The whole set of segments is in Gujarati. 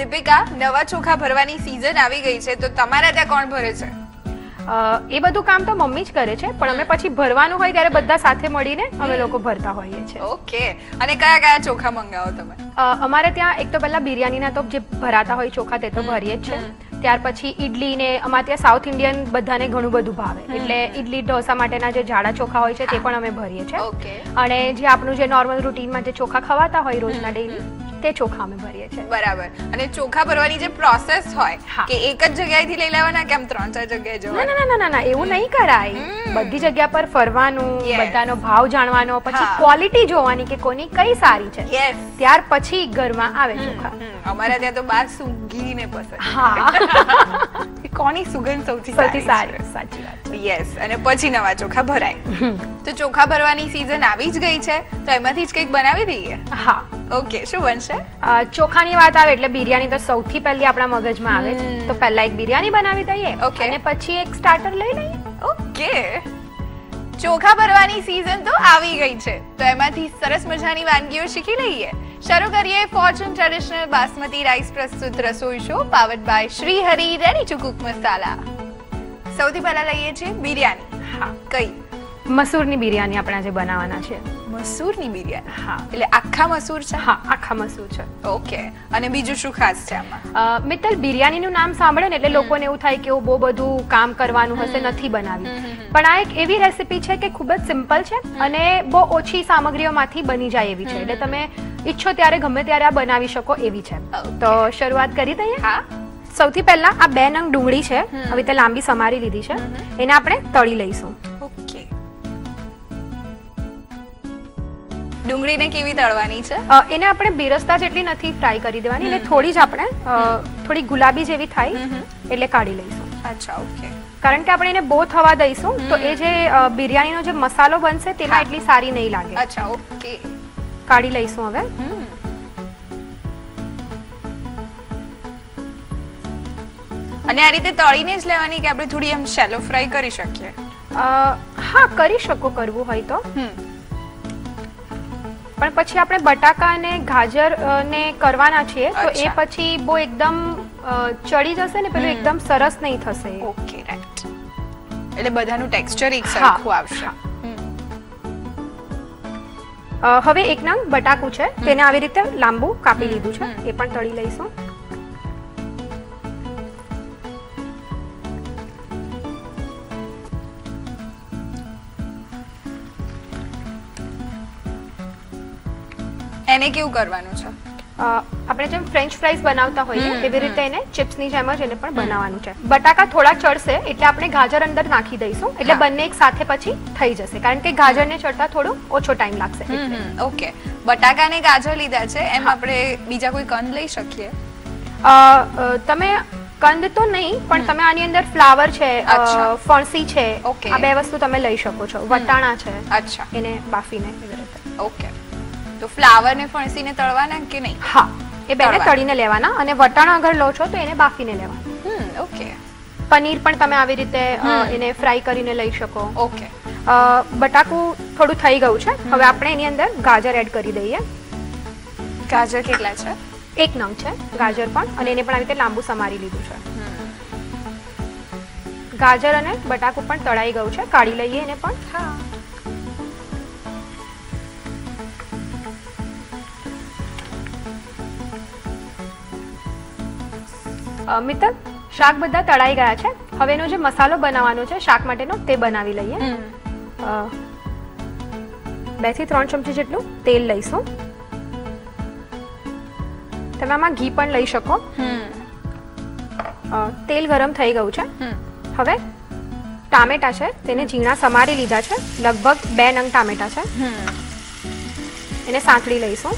દીપિકા, નવા ચોખા ભરવાની સીઝન આવી ગઈ છે તો તમારા ત્યાં કોણ ભરે છે? એ બધું કામ તો મમ્મી જ કરે છે, પણ અમે પછી ભરવાનું હોય ત્યારે બધા સાથે મળીને અમે લોકો ભરતા હોઈએ છીએ. ઓકે. અને કયા કયા ચોખા મંગાવો તમે? અમારે ત્યાં એક તો પહેલા બિરયાનીના તો જે ભરાતા હોય ચોખા તે તો ભરીએ જ છે. ત્યાર પછી ઈડલી ને અમારે ત્યાં સાઉથ ઇન્ડિયન બધાને ઘણું બધું ભાવે, એટલે ઈડલી ઢોસા માટેના જે જાડા ચોખા હોય છે તે પણ અમે ભરીએ છીએ. અને જે આપણું જે નોર્મલ રૂટીનમાં જે ચોખા ખવાતા હોય રોજના ડેઈલી તે ચોખા અમે ભરીએ છીએ. બરાબર. અને ચોખા ભરવાની જે પ્રોસેસ હોય કે એક જ જગ્યાએથી લઈ લેવાના કે આમ 3-4 જગ્યાએ જવાના? ના, એવું નહીં કરાય. બધી જગ્યા પર ફરવાનું, બધાનો ભાવ જાણવાનો, પછી ક્વોલિટી જોવાની કે કોની કઈ સારી છે, ત્યાર પછી ઘરમાં આવે ચોખા. અમારા ત્યાં તો બાર સૂંઘીને પસંદ. હા. કોની સુગંધ સૌથી સારી? સાચી વાત. યસ. અને પછી નવા ચોખા ભરાય. તો ચોખા ભરવાની સીઝન આવી જ ગઈ છે તો એમાંથી જ કંઈક બનાવી દઈએ. હા. ઓકે. શું બનશે? ચોખાની વાત આવે એટલે બિરયાની તો સૌથી પહેલી આપણા મગજમાં આવે છે. તો પહેલા એક બિરયાની બનાવી દઈએ અને પછી એક સ્ટાર્ટર લઈ લઈએ. ઓકે. ચોખા ભરવાની સીઝન તો આવી ગઈ છે તો એમાંથી સરસ મજાની વાનગીઓ શીખી લઈએ. શરૂ કરીએ ફોર્ચ્યુન ટ્રેડિશનલ બાસમતી રાઈસ પ્રસ્તુત રસોઈ show powered by Shri Hari ready to cook masala. સૌથી પહેલા લઈએ છીએ બિરયાની. હા. કઈ? મસૂરની બિરયાની આપણે આજે બનાવવાના છે. મસૂરની બિરયાની? હા. એટલે આખા મસૂર છે? હા, આખા મસૂર છે. ઓકે. અને બીજું શું ખાસ છે આમાં? મિત્તલ, બિરયાનીનું નામ સાંભળે ને એટલે લોકોને એવું થાય કે બહુ બધું કામ કરવાનું હશે, નથી બનાવી. પણ આ એક એવી રેસીપી છે કે ખૂબ જ સિમ્પલ છે અને બહુ ઓછી સામગ્રીઓમાંથી બની જાય એવી છે, એટલે તમે ઈચ્છો ત્યારે ગમે ત્યારે આ બનાવી શકો એવી છે. તો શરૂઆત કરી દઈએ. હા. સૌથી પહેલા આ 2 નંગ ડુંગળી છે, હવે તે લાંબી સમારી લીધી છે, એને આપણે તળી લઈશું. ઓકે. ડુંગળીને કેવી તળવાની છે? એને આપણે બિરસ્તા જેટલી નથી ફ્રાય કરી દેવાની, એટલે થોડી જ આપણે થોડી ગુલાબી જેવી થાય એટલે કાઢી લઈશું. અચ્છા. ઓકે. કારણ કે આપણે એને બહુ થવા દઈશું તો એ જે બિરયાનીનો જે મસાલો બનશે તેમાં એટલી સારી નહીં લાગે. અચ્છા. ઓકે. કાઢી લઈશું હવે. અને આ રીતે તળીને જ લેવાની કે આપણે થોડી એમ શેલો ફ્રાય કરી શકીએ? હા, કરી શકો કરવું હોય તો. પણ પછી આપણે બટાકા અને ગાજર ને કરવાના છીએ તો એ પછી બહુ એકદમ ચડી જશે ને, પેલું એકદમ સરસ નહીં થશે. ઓકે. રાઈટ. એટલે બધાનું ટેક્સચર એક સરખું આવશે. હવે એક નંગ બટાકું છે તેને આવી રીતે લાંબુ કાપી લીધું છે, એ પણ તળી લઈશું. એને કેવું કરવાનું છે? આપણે જેમ ફ્રેન્ચ ફ્રાઈઝ બનાવતા હોઈએ એવી રીતે એને ચિપ્સની જેમ જ એને પણ બનાવવાનું છે. બટાકા થોડા ચડશે એટલે આપણે ગાજર અંદર નાખી દઈશું, એટલે બંને એક સાથે પછી થઈ જશે, કારણ કે ગાજરને ચડતા થોડો ઓછો ટાઈમ લાગશે. ઓકે. બટાકા ને ગાજર લીધા છે, એમ આપણે બીજા કોઈ કંદ લઈ શકીએ? તમે કંદ તો નહીં, પણ તમે આની અંદર ફ્લાવર છે, ફણસી છે, આ 2 વસ્તુ તમે લઈ શકો છો. વટાણા છે. અચ્છા. એને બાફીને એવી રીતે. ઓકે. તો ફ્લાવર ને ફણસીને તળવાના કે નહીં? હા, એ બેને તળીને લેવાના, અને વટાણા અગર લો છો તો એને બાફીને લેવાના. ઓકે. પનીર પણ તમે આવી રીતે એને ફ્રાય કરીને લઈ શકો. ઓકે. બટાકું થોડું થઈ ગયું છે, હવે આપણે એની અંદર ગાજર એડ કરી દઈએ. ગાજર કેટલા છે? 1 નંગ છે ગાજર પણ, અને એને પણ આવી રીતે લાંબુ સમારી લીધું છે. ગાજર અને બટાકું પણ તળાઈ ગયું છે, કાઢી લઈએ એને પણ. હા. મિત્તલ, શાક બધા તળાઈ ગયા છે, હવે એનો જે મસાલો બનાવવાનો છે શાક માટેનો તે બનાવી લઈએ. 2 થી 3 ચમચી જેટલું તેલ લઈશું. તમે આમાં ઘી પણ લઈ શકો. તેલ ગરમ થઈ ગયું છે, હવે ટામેટા છે તેને ઝીણા સમારી લીધા છે, લગભગ 2 નંગ ટામેટા છે, એને સાંતળી લઈશું.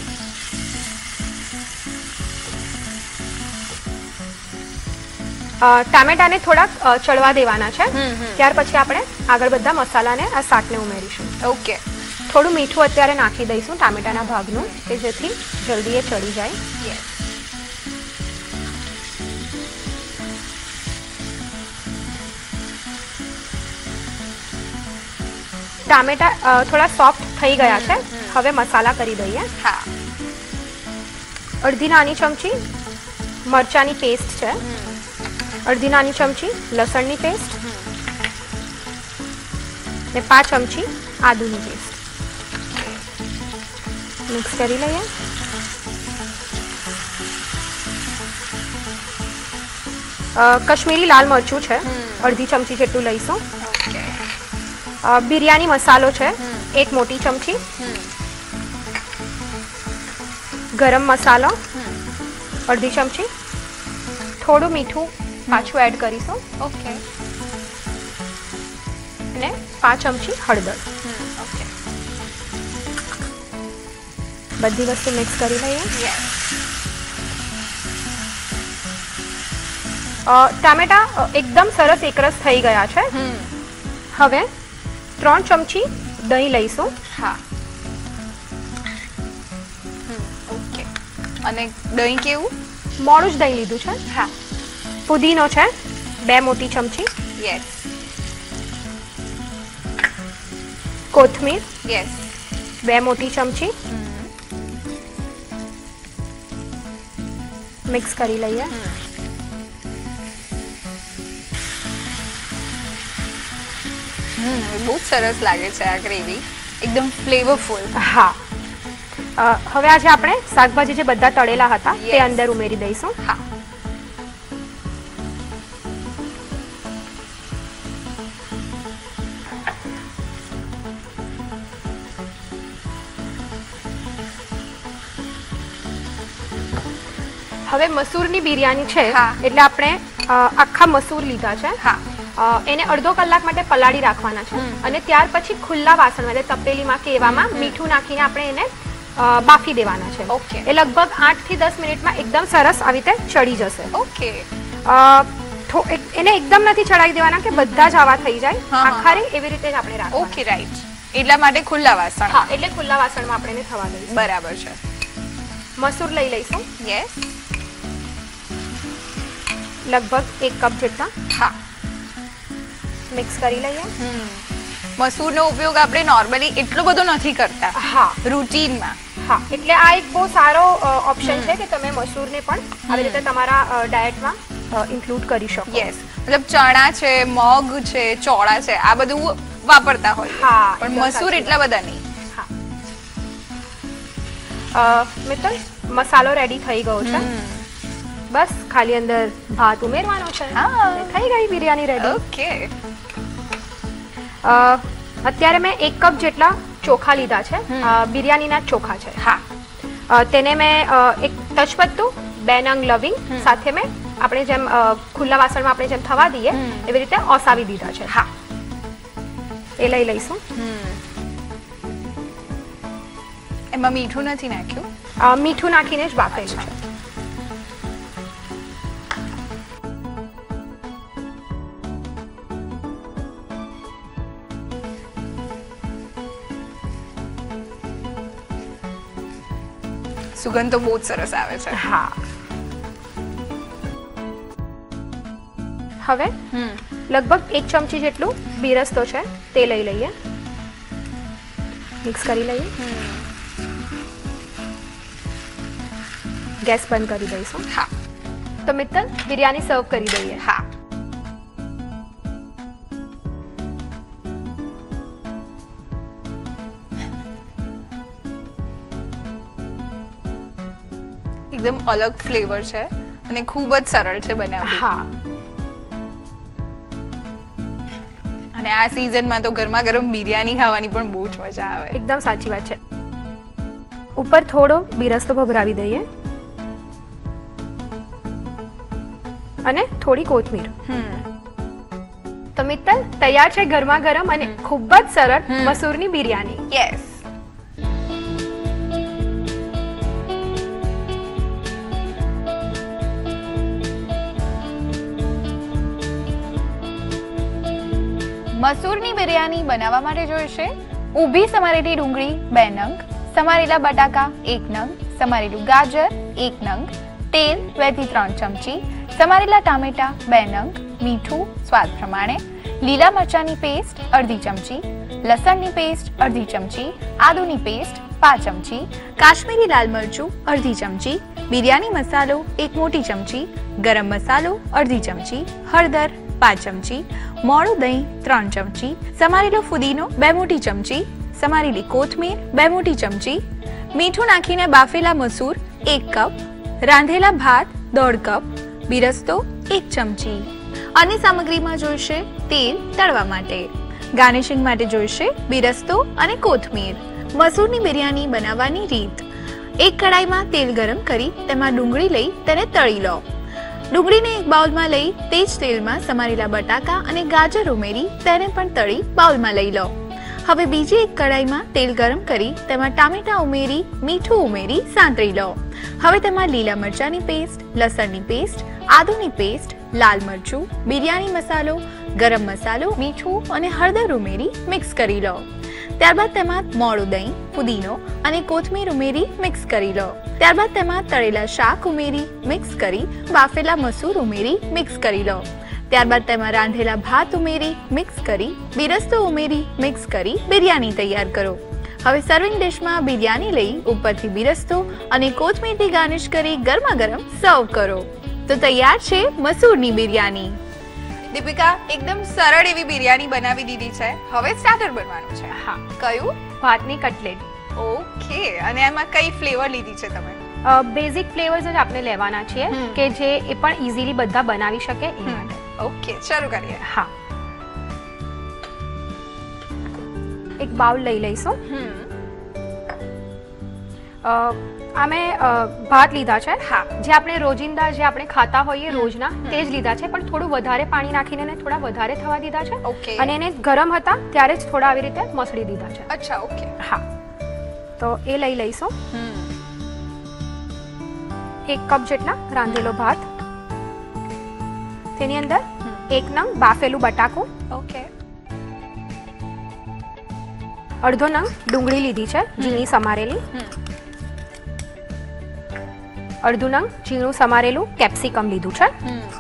ટામેટાને થોડાક ચડવા દેવાના છે, ત્યાર પછી આપણે આગળ બધા મસાલાને આ શાકને ઉમેરીશું. ઓકે. થોડું મીઠું અત્યારે નાખી દઈશું ટામેટાના ભાગનું, કે જેથી જલ્દી એ ચડી જાય. ટામેટા થોડા સોફ્ટ થઈ ગયા છે, હવે મસાલા કરી દઈએ. હા. અડધી નાની ચમચી મરચાની પેસ્ટ છે, અડધી નાની ચમચી લસણની પેસ્ટ ને 5 ચમચી આદુની પેસ્ટ. મિક્સ કરી લઈએ. કશ્મીરી લાલ મરચું છે, અડધી ચમચી જેટલું લઈશું. બિરયાની મસાલો છે, 1 મોટી ચમચી. ગરમ મસાલો અડધી ચમચી. થોડું મીઠું પાછું એડ કરીશું. ઓકે. અને 5 ચમચી હળદર. ઓકે. બધી વસ્તુ મિક્સ કરી લઈએ. ટામેટા એકદમ સરસ એકરસ થઈ ગયા છે. હવે 3 ચમચી દહીં લઈશું. હા. ઓકે. અને દહીં કેવું? મોડું જ દહીં લીધું છે. હા. પુદીનો છે 2 મોટી ચમચી. યસ. કોથમીર યસ. 2 મોટી ચમચી. મિક્સ કરી લઈએ. બહુ સરસ લાગે છે આ ગ્રેવી, એકદમ ફ્લેવરફુલ. હા. હવે આજે આપણે શાકભાજી જે બધા તળેલા હતા તે અંદર ઉમેરી દઈશું. હા. હવે મસૂરની બિરયાની છે એટલે આપણે આખા મસૂર લીધા છે. હા. એને અડધો કલાક માટે પલાળી રાખવાના છે અને ત્યાર પછી ખુલ્લા વાસણમાં એટલે તપેલીમાં કે એવામાં મીઠું નાખીને આપણે એને બાફી દેવાના છે. ઓકે. એ લગભગ 8 થી 10 મિનિટમાં એકદમ સરસ આવી રીતે ચડી જશે. ઓકે. એને એકદમ નથી ચડાવી દેવાના કે બધા જ આવા થઈ જાય. આખારે એવી રીતે જ આપણે રાખવાના. Okay, right. એટલા માટે ખુલ્લા વાસણ. હા, એટલે ખુલ્લા વાસણમાં આપણે એને થવા દઈશું. બરાબર છે. મસૂર લઈ લઈશું. યસ. લગભગ 1 કપ જેટલા. હા. મિક્સ કરી લઈએ. મસૂરનો ઉપયોગ આપણે નોર્મલી એટલો બધો નથી કરતા. હા, રૂટીનમાં. હા, એટલે આ એક બહુ સારો ઓપ્શન છે કે તમે મસૂરને પણ આવી રીતે તમારા ડાયટમાં ઇન્ક્લુડ કરી શકો. યસ. મતલબ ચણા છે, મગ છે, ચોળા છે, આ બધું વાપરતા હોય. હા, પણ મસૂર એટલા બધા નહીં. હા. મિત્તલ, મસાલો રેડી થઈ ગયો છે. બસ ખાલી અંદર ભાત ઉમેરવાનો છે. હા, થઈ ગઈ બિરયાની રેડી. ઓકે. અત્યારે મેં 1 કપ જેટલા ચોખા લીધા છે. બિરયાનીના ચોખા છે. હા. તેને મેં એક તજપત્તું, 2 નંગ લવિંગ સાથે મેં આપણે જેમ ખુલ્લા વાસણમાં આપણે જેમ થવા દઈએ એવી રીતે ઓસાવી દીધા છે. હા. એ લઈ લઈશું. એમાં મીઠું નથી નાખ્યું? મીઠું નાખીને જ બાફેલું છે. સુગંધ તો બહુ જ સરસ આવે છે. હા. હવે લગભગ 1 ચમચી જેટલું બીરસ્તો છે તે લઈ લઈએ. મિક્સ કરી લઈએ. ગેસ બંધ કરી દઈશું. હા. તો મિત્તલ, બિરયાની સર્વ કરી દઈએ. હા. એકદમ અલગ ફ્લેવર છે અને ખૂબ જ સરળ છે બનાવવી. હા. અને આ સીઝનમાં તો ગરમા ગરમ બિરયાની ખાવાની પણ બહુ જ મજા આવે. એકદમ સાચી વાત છે. ઉપર થોડો બીરસ્તો ભભરાવી દઈએ અને થોડી કોથમીર. તો મિત્તલ, તૈયાર છે ગરમા ગરમ અને ખૂબ જ સરળ મસૂરની બિરયાની. યસ. મસૂરની બિરયાની બનાવવા માટે જોઈશે ઊભી સમારેલી ડુંગળી 2 નંગ, સમારેલા બટાકા 1 નંગ, સમારેલું ગાજર 1 નંગ, તેલ 2 થી 3 ચમચી, સમારેલા ટામેટા 2 નંગ, મીઠું સ્વાદ પ્રમાણે, લીલા મરચાની પેસ્ટ અડધી ચમચી, લસણની પેસ્ટ અડધી ચમચી, આદુની પેસ્ટ 5 ચમચી, કાશ્મીરી લાલ મરચું અડધી ચમચી, બિરયાની મસાલો 1 મોટી ચમચી, ગરમ મસાલો અડધી ચમચી, હળદર 5 ચમચી, મોળું દહીં 3 ચમચી, સમારેલો ફુદીનો 2 મોટી ચમચી, સમારેલી કોથમીર 2 મોટી ચમચી, મીઠું નાખીને બાફેલા મસૂર 1 કપ, રાંધેલા ભાત 1/2 કપ, બિરસ્તો 1 ચમચી. અન્ય સામગ્રીમાં જોઈશે તેલ તળવા માટે, ગાર્નિશિંગ માટે જોઈશે બિરસ્તો અને કોથમીર. મસૂરની બિરયાની બનાવવાની રીત: એક કડાઈમાં તેલ ગરમ કરી તેમાં ડુંગળી લઈ તેને તળી લો. ડુંગળીને એક બાઉલમાં લઈ તે જ તેલમાં સમારેલા બટાકા અને ગાજર ઉમેરી તેને પણ તળી બાઉલમાં લઈ લો. હવે બીજી એક કડાઈમાં તેલ ગરમ કરી તેમાં ટામેટા ઉમેરી મીઠું ઉમેરી સાંતળી લો. હવે તેમાં લીલા મરચાની પેસ્ટ, લસણની પેસ્ટ, આદુની પેસ્ટ, લાલ મરચું, બિરયાની મસાલો, ગરમ મસાલો, મીઠું અને હળદર ઉમેરી મિક્સ કરી લો. ત્યારબાદ તેમાં મોળું દહીં, ફુદીનો અને કોથમીર ઉમેરી મિક્સ કરી લો. ત્યારબાદ તેમાં તળેલા શાક ઉમેરી મિક્સ કરી બાફેલા મસૂર ઉમેરી મિક્સ કરી લો. ત્યારબાદ તેમાં રાંધેલા ભાત ઉમેરી મિક્સ કરી બિરસ્તો ઉમેરી મિક્સ કરી બિરયાની તૈયાર કરો. હવે સર્વિંગ ડિશમાં બિરયાની લઈ ઉપરથી બિરસ્તો અને કોથમીરથી ગાર્નિશ કરી ગરમા ગરમ સર્વ કરો. તો તૈયાર છે મસૂરની બિરયાની. દીપિકા, એકદમ સરળ એવી બિરયાની બનાવી દીધી છે. હવે સ્ટાર્ટર બનવાનું છે. હા. કયું? ભાતની કટલેટ. ઓકે. અને એમાં કઈ ફ્લેવર લીધી છે તમે? બેઝિક ફ્લેવર્સ જ આપણે લેવાના છીએ કે જે એ પણ ઇઝીલી બધા બનાવી શકે એ માટે. ઓકે, શરૂ કરીએ. હા. એક બાઉલ લઈ લઈશું. અમે ભાત લીધા છે. હા. જે આપણે રોજિંદા જે આપણે ખાતા હોઈએ રોજના તે જ લીધા છે, પણ થોડું વધારે પાણી નાખીને એને થોડા વધારે થવા દીધા છે. ઓકે. અને એને ગરમ હતા ત્યારે જ થોડા આવી રીતે મસળી દીધા છે. અચ્છા, ઓકે. હા. તો એ લઈ લઈશું. 1 કપ જેટલા રાંધેલો ભાત, તેની અંદર 1 નંગ બાફેલું બટાકું, ઓકે, અડધો નંગ ડુંગળી લીધી છે ઝીણી સમારેલી, અડધું નંગ ઝીણું સમારેલું કેપ્સિકમ લીધું છે,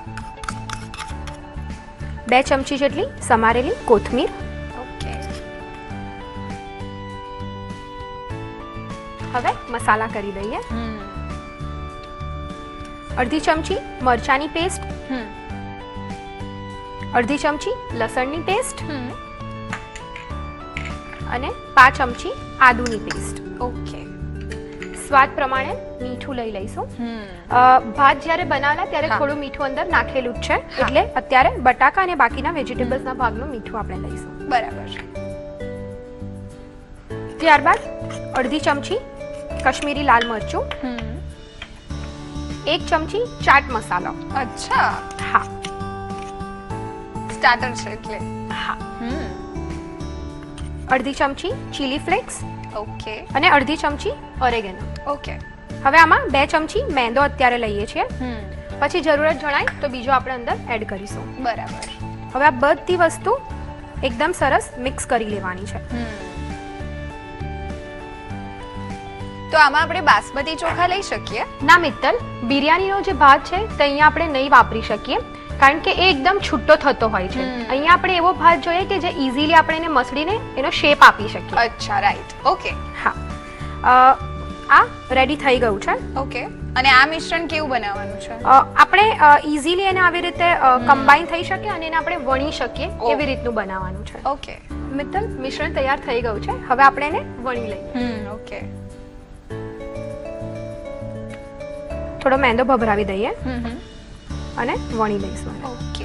2 ચમચી જેટલી સમારેલી કોથમીર, ઓકે. હવે મસાલા કરી દઈએ. અડધી ચમચી મરચાની પેસ્ટ, અડધી ચમચી લસણની પેસ્ટ અને 5 ચમચી આદુની પેસ્ટ. ઓકે. સ્વાદ પ્રમાણે મીઠું લઈ લઈશું. ભાત જ્યારે બનાવેલા ત્યારે થોડું મીઠું અંદર નાખેલું જ છે, એટલે અત્યારે બટાકા અને બાકીના વેજીટેબલ્સના ભાગનું મીઠું આપણે લઈશું. બરાબર છે. ત્યારબાદ અડધી ચમચી કશ્મીરી લાલ મરચું, 1 ચમચી ચાટ મસાલો. અચ્છા. હા. સ્ટાર્ટર છે એટલે. હા. અડધી ચમચી ચીલી ફ્લેક્સ ઓકે. અને અડધી ચમચી ઓરેગેનો. ઓકે. હવે આમાં 2 ચમચી મેંદો અત્યારે લઈએ છીએ, પછી જરૂરત જણાય તો બીજો આપણે અંદર એડ કરીશું. બરાબર. હવે આ બધી વસ્તુ એકદમ સરસ મિક્સ કરી લેવાની છે. તો આમાં આપણે બાસમતી ચોખા લઈ શકીએ? ના મિત્તલ, બિરયાનીનો જે ભાત છે તે અહીંયા આપણે નહીં વાપરી શકીએ, કારણ કે એ એકદમ છૂટો થતો હોય છે. અહીંયા આપણે એવો ભાત જોઈએ કે જે ઇઝીલી આપણે એને મસળીને એનો શેપ આપી શકીએ. અચ્છા, રાઈટ. ઓકે. હા. આ રેડી થઈ ગયું છે. ઓકે. અને આ મિશ્રણ કેવું બનાવવાનું છે? આપણે ઇઝીલી એને આવી રીતે કમ્બાઈન થઈ શકે અને એને આપણે વણી શકીએ એવી રીતનું બનાવવાનું છે. ઓકે. મિત્તલ, મિશ્રણ તૈયાર થઈ ગયું છે. હવે આપણે એને વણી લઈએ. ઓકે. થોડો મેંદો ભભરાવી દઈએ અને વણી લઈશું. ઓકે.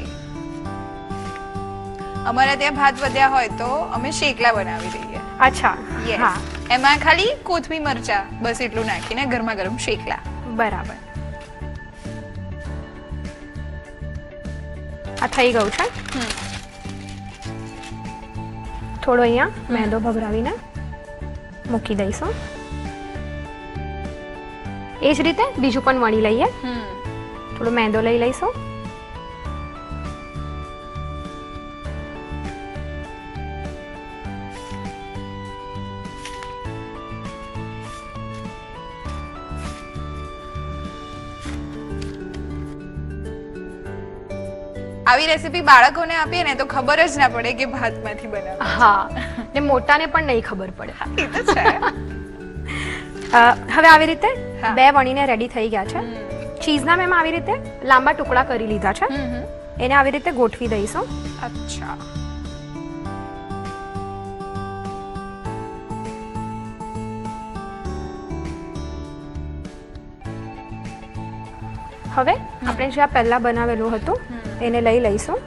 અમારા ત્યાં ભાત વધ્યા હોય તો અમે શેકલા બનાવી દઈએ. અચ્છા. હા. એમાં ખાલી કોથમી મરચા બસ એટલું નાખીને ગરમા ગરમ શેકલા. બરાબર. આ થઈ ગયું છે. થોડો અહીંયા મેંદો ભભરાવીને મૂકી દઈશું. એ જ રીતે બીજું પણ વણી લઈએ. થોડો મેંદો લઈ લઈશું. આવી રેસીપી બાળકોને આપીએ ને તો ખબર જ ના પડે કે ભાતમાંથી બનાવે. હા, ને મોટાને પણ નહીં ખબર પડે. એ તો છે. હવે આવી રીતે હા. 2 વણીને રેડી થઈ ગયા છે. ચીઝના મેં આવી રીતે લાંબા ટુકડા કરી લીધા છે. એને આવી રીતે ગોઠવી દઈશું. અચ્છા. હવે આપણે જે આ પહેલા બનાવેલું હતું એને લઈ લઈશું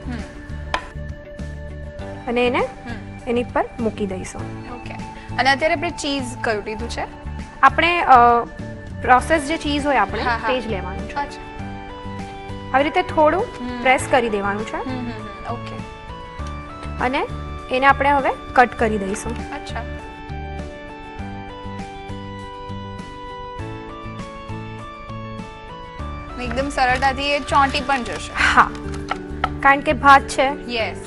અને એને એની પર મૂકી દઈશું. ઓકે. અને અત્યારે આપણે ચીઝ કયું લીધું છે? આપણે પ્રોસેસ જે ચીઝ હોય આપણે હા, હા. તે જ લેવાનું છે. અચ્છા. આવી રીતે થોડું પ્રેસ કરી દેવાનું છે ઓકે. અને એને આપણે હવે કટ કરી દઈશું. અચ્છા. એકદમ સરળતાથી એ ચોંટી પણ જશે. હા, કારણ કે ભાત છે. યસ.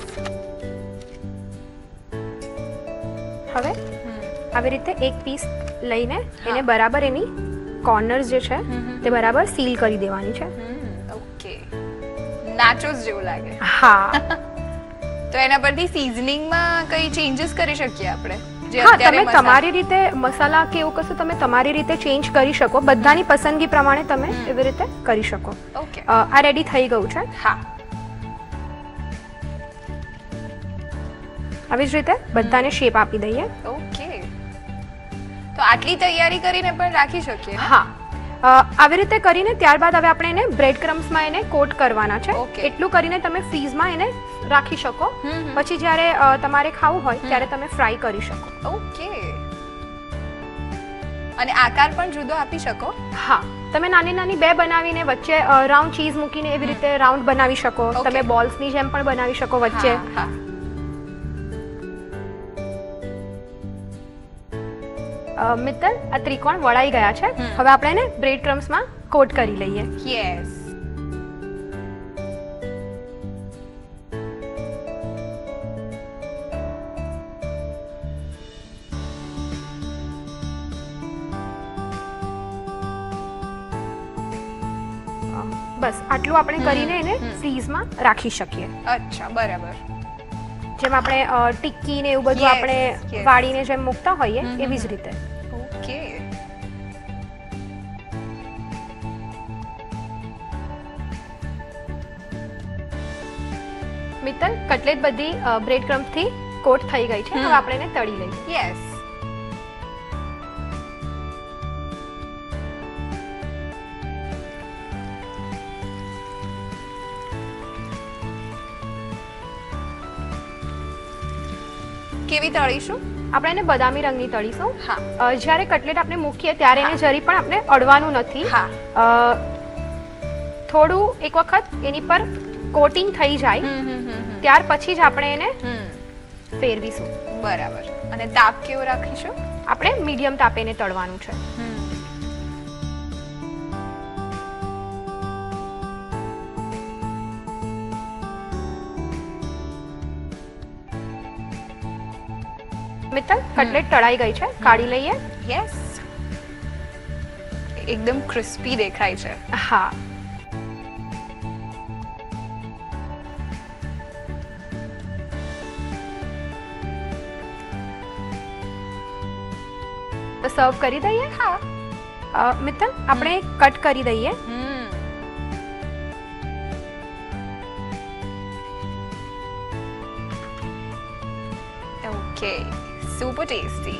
હવે આવી રીતે એક પીસ લઈને એને બરાબર એની કોર્નર્સ જે છે તે બરાબર સીલ કરી દેવાની છે. ઓકે. નાચોસ જેવું લાગે. હા. તો એના પરથી સિઝનિંગમાં કઈ ચેન્જીસ કરી શકીએ આપણે? જે હા, અત્યારે તમે મસાલા- તમારી રીતે મસાલા કે એવું કશું તમે તમારી રીતે ચેન્જ કરી શકો. બધાની પસંદગી પ્રમાણે તમે એવી રીતે કરી શકો. ઓકે. આ રેડી થઈ ગયું છે. હા. આવી જ રીતે બધાને શેપ આપી દઈએ. ઓકે. તો આટલી તૈયારી કરીને પણ રાખી શકીએ ને? હા, આવી રીતે કરીને ત્યારબાદ હવે આપણે એને બ્રેડ ક્રમ્સમાં એને કોટ કરવાના છે. Okay. એટલું કરીને તમે ફ્રીઝમાં એને રાખી શકો. પછી જ્યારે તમારે ખાવું હોય ત્યારે તમે ફ્રાય કરી શકો. ઓકે. અને આકાર પણ જુદો આપી શકો? હા, તમે નાની નાની 2 બનાવીને વચ્ચે રાઉન્ડ ચીઝ મૂકીને એવી રીતે રાઉન્ડ બનાવી શકો. Okay. તમે બોલ્સની જેમ પણ બનાવી શકો વચ્ચે. હા. મિત્તલ, આ ત્રિકોણ વળાઈ ગયા છે. હવે આપણે એને બ્રેડ ક્રમ્સમાં કોટ કરી લઈએ. યસ. બસ આટલું આપણે કરીને એને ફ્રીઝમાં રાખી શકીએ. અચ્છા, બરાબર. જેમ આપણે ટિક્કી ને એવું બધું Yes, આપણે yes. વાળીને જેમ મૂકતા હોઈએ એવી જ રીતે. ઓકે. મિત્તલ, કટલેટ બધી બ્રેડ ક્રમ્સથી કોટ થઈ ગઈ છે. હવે આપણે એને તળી લઈએ. યસ. કેવી તળીશું? આપણે એને બદામી રંગની તળીશું. હા. જ્યારે કટલેટ આપણે મૂકીએ ત્યારે એને જરી પણ આપણે અડવાનું નથી. હા. થોડું એક વખત એની પર કોટિંગ થઈ જાય ત્યાર પછી જ આપણે એને ફેરવીશું. બરાબર. અને તાપ કેવો રાખીશું? આપણે મીડિયમ તાપે એને તળવાનું છે. મિત્તલ, કટલેટ તળાઈ ગઈ છે. કાઢી લઈએ. યસ. એકદમ ક્રિસ્પી દેખાય છે. હા. તો સર્વ કરી દઈએ. હા. મિત્તલ, આપણે કટ કરી દઈએ. ઓકે. Super tasty.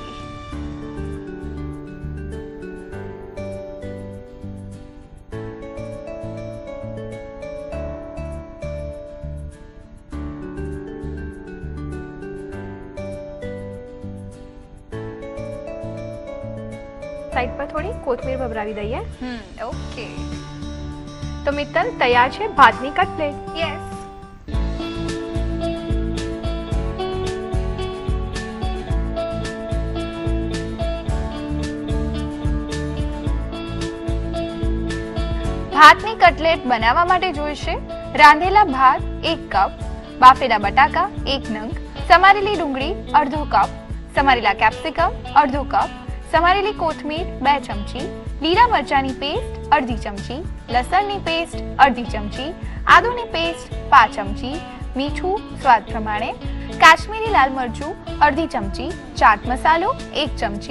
સાઈડ પર થોડી કોથમીર ભભરાવી દઈએ. ઓકે. તો મિત્તલ, તૈયાર છે ભાતની કટલેટ. યસ. ભાતની કટલેટ બનાવવા માટે જોઈશે રાંધેલા ભાત 1 કપ, બાફેલા બટાકા 1 નંગ, સમારેલી ડુંગળી અડધો કપ, સમારેલા કેપ્સિકમ અડધો કપ, સમારેલી કોથમીર 2 ચમચી, લીલા મરચાની પેસ્ટ અડધી ચમચી, લસણની પેસ્ટ અડધી ચમચી, આદુની પેસ્ટ 5 ચમચી, મીઠું સ્વાદ પ્રમાણે, કાશ્મીરી લાલ મરચું અડધી ચમચી, ચાટ મસાલો 1 ચમચી,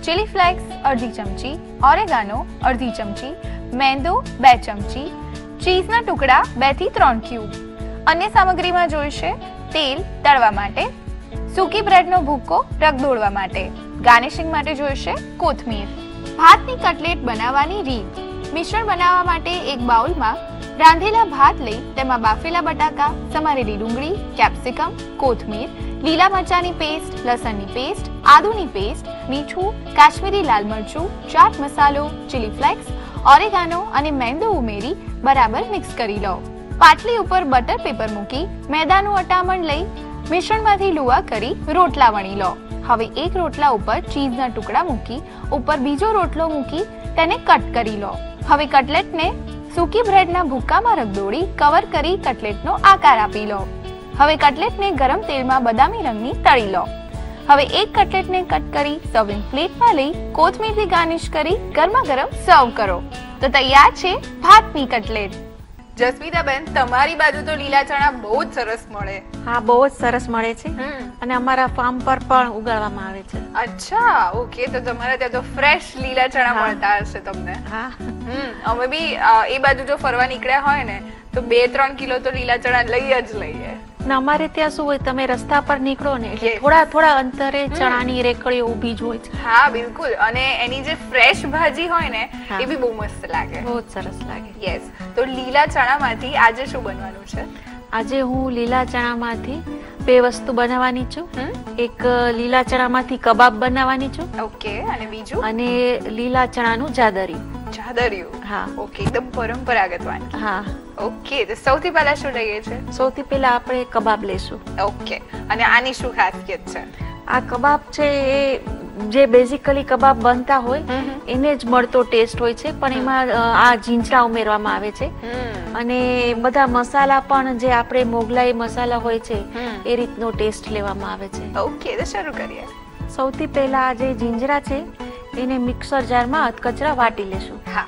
ચીલી ફ્લેક્સ અડધી ચમચી, ઓરેગાનો અડધી ચમચી, મેંદો 2 ચમચી, ચીઝના ટુકડા 2 થી 3 ક્યુબ. અન્ય સામગ્રીમાં જોઈશે તેલ તળવા માટે, સૂકી બ્રેડનો ભૂકો રગદોળવા માટે, ગાર્નિશિંગ માટે જોઈશે કોથમીર. ભાતની કટલેટ બનાવવાની રીત. મિશ્રણ બનાવવા માટે એક બાઉલમાં રાંધેલા ભાત લઈ તેમાં બાફેલા બટાકા, સમારેલી ડુંગળી, કેપ્સિકમ, કોથમીર, લીલા મરચાની પેસ્ટ, લસણની પેસ્ટ, આદુની પેસ્ટ, મીઠું, કાશ્મીરી લાલ મરચું, ચાટ મસાલો, ચીલી ફ્લેક્સ, ઓરેગાનો અને મેંદો ઉમેરી બરાબર મિક્સ કરી લો. પાટલી ઉપર બટર પેપર મૂકી મેદાનું અટામણ લઈ મિશ્રણમાંથી લુવા કરી રોટલા વણી લો. હવે એક રોટલા ઉપર ચીઝના ટુકડા મૂકી ઉપર બીજો રોટલો મૂકી તેને કટ કરી લો. હવે કટલેટને સૂકી બ્રેડના ભૂક્કામાં રગદોળી કવર કરી કટલેટનો આકાર આપી લો. હવે કટલેટને ગરમ તેલમાં બદામી રંગની તળી લો. હવે એક કટલેટને કટ કરી સર્વિંગ પ્લેટમાં લઈ કોથમીરથી ગાર્નિશ કરી ગરમા ગરમ સર્વ કરો. તો તૈયાર છે ભાતની કટલેટ. જસ્મિતાબેન, તમારી બાજુ તો લીલા ચણા બહુ જ સરસ મળે. હા, બહુ જ સરસ મળે છે અને અમારા ફાર્મ પર પણ ઉગાડવામાં આવે છે. અચ્છા, ઓકે. તો તમારા ત્યાં તો ફ્રેશ લીલા ચણા મળતા હશે તમને. હા, અમે બી એ બાજુ જો ફરવા નીકળ્યા હોય ને તો 2-3 કિલો તો લીલા ચણા લઈ જ લઈએ. ને અમારે ત્યાં શું હોય, તમે રસ્તા પર નીકળો ને એટલે થોડા અંતરે ચણાની રેકડીઓ ઊભી જ હોય છે. હા, બિલકુલ. અને એની જે ફ્રેશ ભાજી હોય ને એ બી બહુ મસ્ત લાગે. બહુ જ સરસ લાગે. યસ. તો લીલા ચણામાંથી આજે શું બનવાનું છે? આજે હું લીલા ચણામાંથી 2 વસ્તુ બનાવવાની છું. એક લીલા ચણામાંથી કબાબ બનાવવાની છું. ઓકે. અને બીજું? અને લીલા ચણાનું જાદરિયું. જાદરિયું. હા. ઓકે, એકદમ પરંપરાગત વાનગી. હા. ઓકે. તો સૌથી પહેલા શું લઈએ છે? સૌથી પહેલા આપણે કબાબ લેશું. ઓકે. અને આની શું ખાસિયત છે? આ કબાબ છે એ જે બેઝિકલી કબાબ બનતા હોય એને જ મળતો ટેસ્ટ હોય છે, પણ એમાં આ જીંજરા ઉમેરવામાં આવે છે અને બધા મસાલા પણ જે આપણે મોગલાઈ મસાલા હોય છે એ રીતનો ટેસ્ટ લેવામાં આવે છે. ઓકે. તો શરૂ કરીએ. સૌથી પહેલા આ જે જીંજરા છે એને મિક્સર જારમાં અધકચરા વાટી લેશું. હા.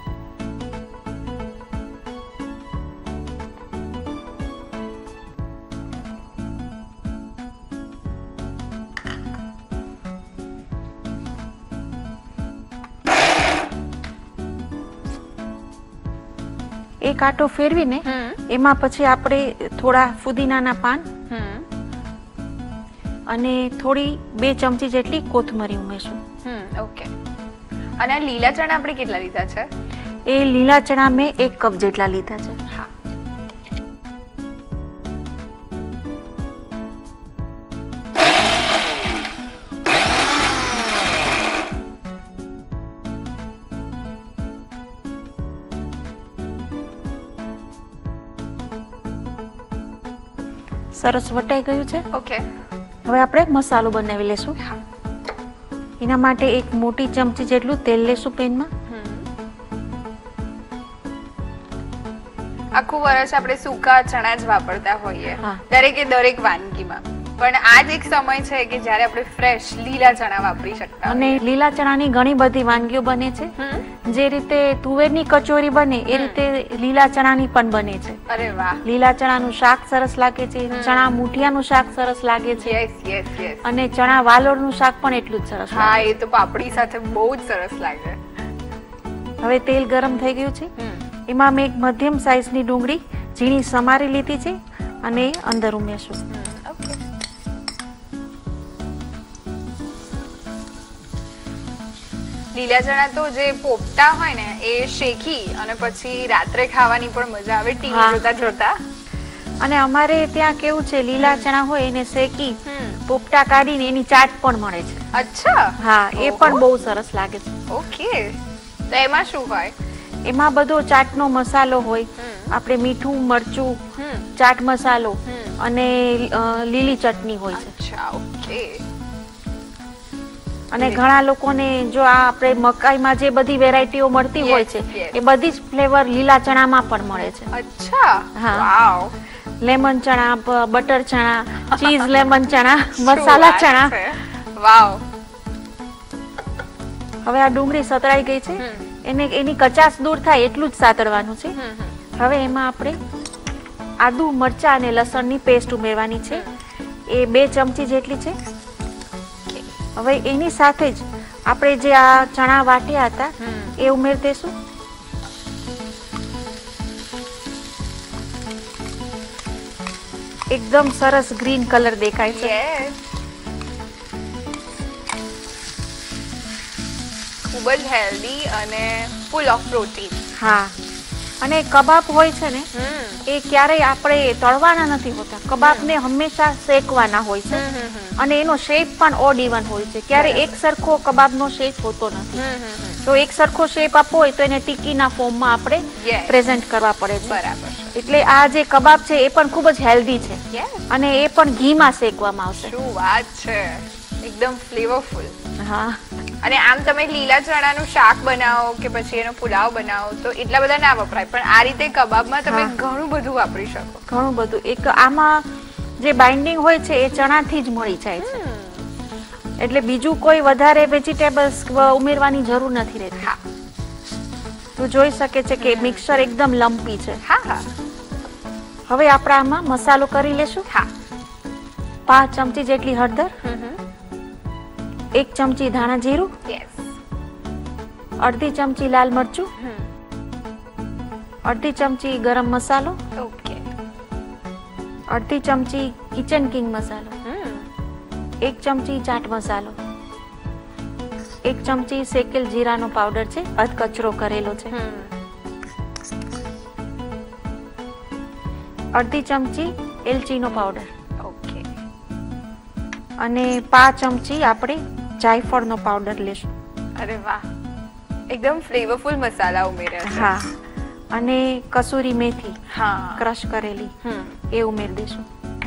એક આટો ફેરવીને એમાં પછી આપણે થોડા ફુદીનાના પાન અને થોડી 2 ચમચી જેટલી કોથમરી ઉમેરશું. ઓકે. અને લીલા ચણા આપણે કેટલા લીધા છે? એ લીલા ચણા મેં 1 કપ જેટલા લીધા છે. હા. સરસ વટાઈ ગયું છે. ઓકે. હવે આપણે મસાલો બનાવી લેશું. એના માટે 1 મોટી ચમચી જેટલું તેલ લેશું પેનમાં. આખું વર્ષ આપણે સૂકા ચણા જ વાપરતા હોઈએ દરેક વાનગીમાં, પણ આ જ એક સમય છે કે જ્યારે આપણે ફ્રેશ લીલા ચણા વાપરી શકતા. અને લીલા ચણાની ઘણી બધી વાનગીઓ બને છે. જે રીતે તુવેરની કચોરી બને એ રીતે લીલા ચણાની પણ બને છે. અરે વાહ. લીલા ચણાનું શાક સરસ લાગે છે, ચણા મુઠિયાનું શાક સરસ લાગે છે. Yes yes yes. અને ચણા વાલોરનું શાક પણ એટલું જ સરસ લાગે. હા, એ તો પાપડી સાથે બહુ જ સરસ લાગે. હવે તેલ ગરમ થઈ ગયું છે. એમાં મેં એક મધ્યમ સાઈઝની ડુંગળી ઝીણી સમારી લીધી છે અને અંદર ઉમેરશું. લીલા ચણા તો જે પોપટા હોય ને એ શેકી અને પછી રાત્રે ખાવાની પણ મજા આવે ટીવી જોતા જોતા. અને અમારે ત્યાં કેવું છે, લીલા ચણા હોય એને શેકી પોપટા કાઢીને એની ચાટ પણ મળે છે. અચ્છા. હા, એ પણ બહુ સરસ લાગે છે. ઓકે. તો એમાં શું હોય? એમાં બધો ચાટનો મસાલો હોય, આપણે મીઠું, મરચું, ચાટ મસાલો અને લીલી ચટણી હોય છે. અચ્છા. ઓકે. અને ઘણા લોકોને જો આ આપણે મકાઈમાં જે બધી વેરાયટીઓ મળતી હોય છે એ બધી જ ફ્લેવર લીલા ચણામાં પણ મળે છે. અચ્છા. હા. વાવ. લેમન ચણા, બટર ચણા, ચીઝ લેમન ચણા, મસાલા ચણા. વાવ. હવે આ ડુંગળી સતળાઈ ગઈ છે, એની કચાશ દૂર થાય એટલું જ સાતળવાનું છે. હવે એમાં આપણે આદુ, મરચા અને લસણની પેસ્ટ ઉમેરવાની છે. એ 2 ચમચી જેટલી છે. હવે એની સાથે જ આપણે જે આ ચણા વાટ્યા હતા એ ઉમેરી દેશું. એકદમ સરસ ગ્રીન કલર દેખાય છે. યસ, ખૂબ જ હેલ્ધી અને ફૂલ ઓફ પ્રોટીન. હા, અને કબાબ હોય છે ને એ ક્યારેય આપણે તળવાના નથી હોતા. કબાબને હંમેશા શેકવાના હોય છે અને એનો શેપ પણ ઓડ ઇવન હોય છે. ક્યારે એક સરખો કબાબનો શેપ હોતો નથી. તો એક સરખો શેપ આપવો હોય તો એને ટીકીના ફોર્મમાં આપણે પ્રેઝન્ટ કરવા પડે છે. બરાબર છે. એટલે આ જે કબાબ છે એ પણ ખૂબ જ હેલ્ધી છે Yes. અને એ પણ ઘીમાં શેકવામાં આવશે. શું વાત છે, એકદમ ફ્લેવરફુલ. હા, અને આમ તમે લીલા ચણાનું શાક બનાવો કે પછી એનો પુલાવ બનાવો તો એટલા બધા ના વપરાય, પણ આ રીતે કબાબમાં તમે ઘણું બધું વાપરી શકો. ઘણું બધું. એક આમાં જે બાઇન્ડિંગ હોય છે એ ચણાથી જ મળી જાય છે. એટલે બીજું કોઈ વધારે વેજીટેબલ્સ ઉમેરવાની જરૂર નથી રહેતી. હા તું જોઈ શકે છે કે મિક્સર એકદમ લંપી છે. હા હા હવે આપણે આમાં મસાલો કરી લેશું. હા 5 ચમચી જેટલી હળદર, 1 ચમચી ધાણા જીરું, યસ, અડધી ચમચી લાલ મરચું, અડધી ચમચી ગરમ મસાલો, ઓકે, અડધી ચમચી કિચન કિંગ મસાલો, 1 ચમચી ચાટ મસાલો, 1 ચમચી શેકેલ જીરાનો પાવડર છે, અધકચરો કરેલો છે, અડધી ચમચી એલચીનો પાવડર ઓકે, અને 5 ચમચી આપણે જાયફળનો પાવડર લેશું. અરે વાહ, એકદમ ફ્લેવરફુલ મસાલા ઉમેર્યા છે. હા, અને કસૂરી મેથી હા ક્રશ કરેલી એ ઉમેરી દેશું.